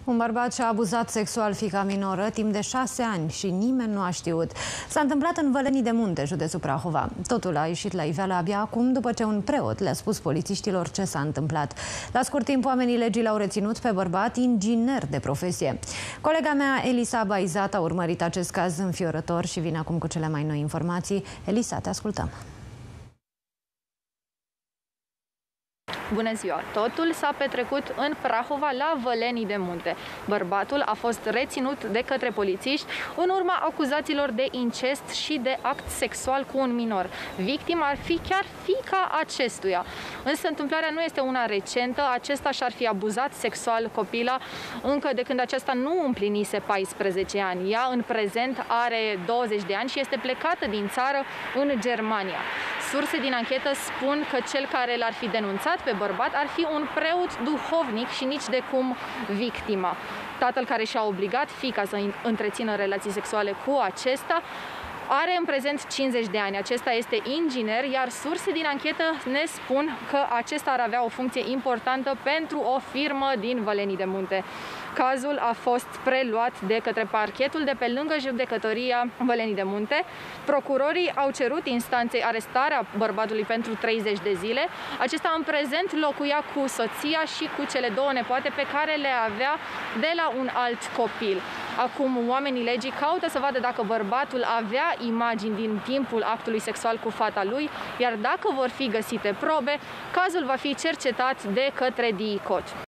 Un bărbat și-a abuzat sexual fiica minoră timp de 6 ani și nimeni nu a știut. S-a întâmplat în Vălenii de Munte, județul Prahova. Totul a ieșit la iveală abia acum, după ce un preot le-a spus polițiștilor ce s-a întâmplat. La scurt timp, oamenii legii l-au reținut pe bărbat inginer de profesie. Colega mea, Elisa Baizat, a urmărit acest caz înfiorător și vine acum cu cele mai noi informații. Elisa, te ascultăm. Bună ziua! Totul s-a petrecut în Prahova, la Vălenii de Munte. Bărbatul a fost reținut de către polițiști în urma acuzațiilor de incest și de act sexual cu un minor. Victima ar fi chiar fiica acestuia. Însă întâmplarea nu este una recentă, acesta și-ar fi abuzat sexual copila încă de când aceasta nu împlinise 14 ani. Ea în prezent are 20 de ani și este plecată din țară în Germania. Surse din anchetă spun că cel care l-ar fi denunțat pe bărbat ar fi un preot duhovnic și nici de cum victima. Tatăl care și-a obligat fiica să întrețină relații sexuale cu acesta are în prezent 50 de ani. Acesta este inginer, iar surse din anchetă ne spun că acesta ar avea o funcție importantă pentru o firmă din Vălenii de Munte. Cazul a fost preluat de către parchetul de pe lângă judecătoria Vălenii de Munte. Procurorii au cerut instanței arestarea bărbatului pentru 30 de zile. Acesta în prezent locuia cu soția și cu cele două nepoate pe care le avea de la un alt copil. Acum oamenii legii caută să vadă dacă bărbatul avea imagini din timpul actului sexual cu fata lui, iar dacă vor fi găsite probe, cazul va fi cercetat de către DIICOT.